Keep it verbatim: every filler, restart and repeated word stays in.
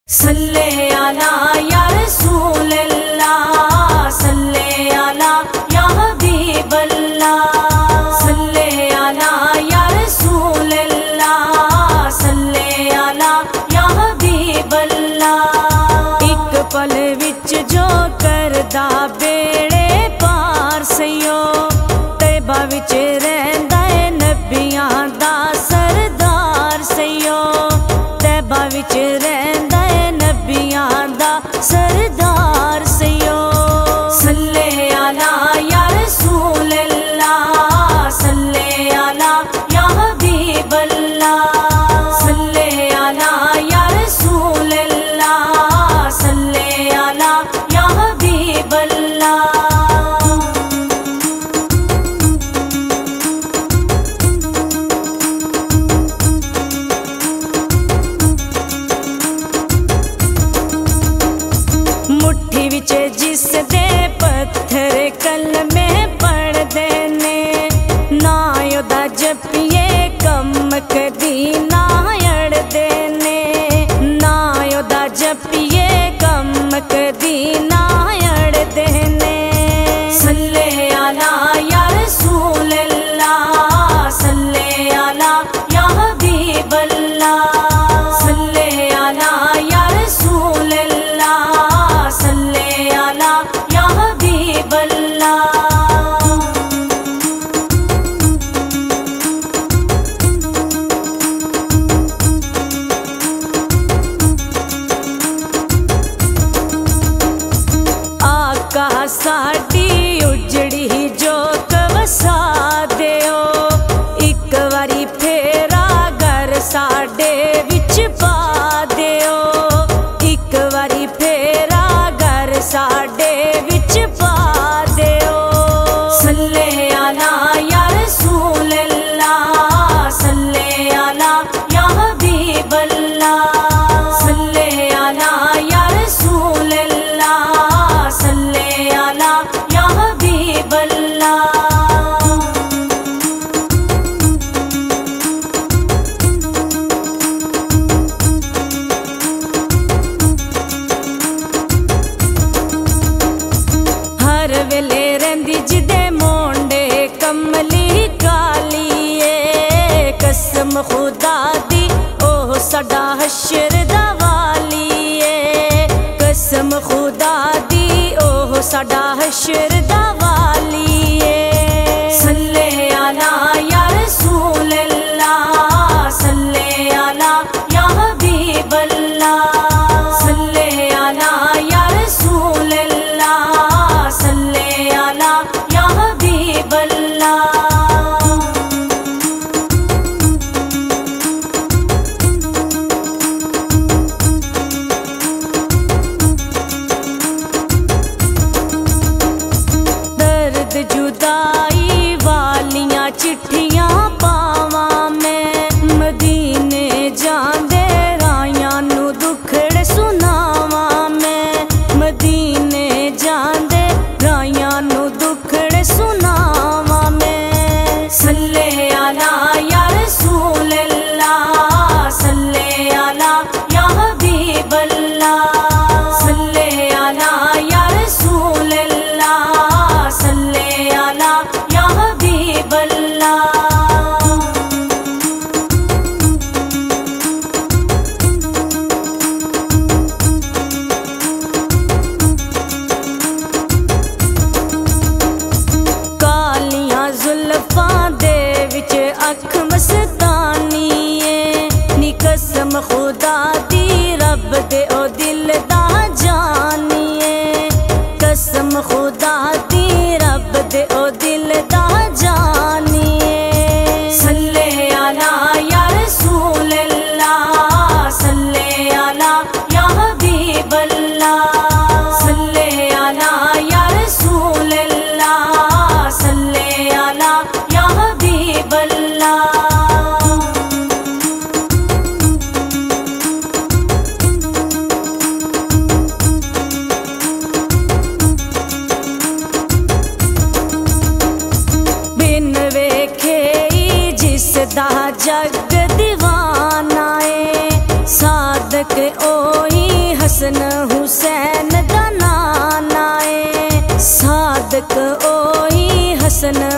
सल्ले अला या रसूल अल्लाह, सल्ले अला या हबीब अल्लाह, सल्ले अला या रसूल अल्लाह, सल्ले अला या हबीब अल्लाह। एक पल विच जो करदा बेड़े पार सयो, तैबा विच रहिंदा है नबियां दा सरदार सयो, तैबा विच रहिंदा सरदार सयो। सल्ले अला या रसूल अल्लाह, सल्ले अला या हबीब अल्लाह, सल्ले अला या रसूल अल्लाह, सल्ले अला या हबीब अल्लाह। मुट्ठी विच जिस दे पत्थर कलमे पढ़ देने, ना ओदा जपिए कम कदी ना अड़ देने, ना ओदा जपिए कम कदी ना अड़ देने। सल्ले अला या रसूल अल्लाह, सल्ले अला या हबीब अल्लाह, सल्ले अला या रसूल अल्लाह, सल्ले अला या हबीब अल्लाह। आका साडी उजड़ी जोत वसा देओ, एक वारी फेरा घर साडे विच पा देओ, एक वारी फेरा घर साडे विच पा देओ। सल्ले अला या रसूल अल्लाह, सल्ले अला या हबीब अल्लाह, सल्ले अला या रसूल अल्लाह, सल्ले अला या हबीब अल्लाह। हर वेले रहिंदी जिदे मोंडे कमली कालीए, कसम खुदा दी ओह साडा हशर दा वालीए, कसम खुदा दी ओह साडा हशर दा वालीए। सल्ले अला या रसूल अल्लाह, सल्ले अला या हबीब अल्लाह, सल्ले अला या रसूल अल्लाह, सल्ले अला या हबीब अल्लाह। दर्द जुदाई वालियां चिट्ठियां पावां मैं, मदीने जांदे रायां नू दुखड़े सुनावां मैं, मदीने जांदे रायां नू दुखड़े सुनावां मैं। सल्ले अला या रसूल अल्लाह, सल्ले अला या हबीब अल्लाह, सल्ले अला या रसूल अल्लाह, सल्ले अला या हबीब अल्लाह। कालियां जुल्फां दे विच अख मस्तानीए, नी कसम खुदा दी रब दे ओ दिल दा जानिए, कसम खुदा दी रब दे ओ दिल दा जानिए। सल्ले अला या रसूल अल्लाह, सल्ले अला या हबीब अल्लाह, सल्ले अला या रसूल अल्लाह, सल्ले अला या हबीब अल्लाह। बिन वेखे जिसदा जग दीवाना है, सादक ओही हुसन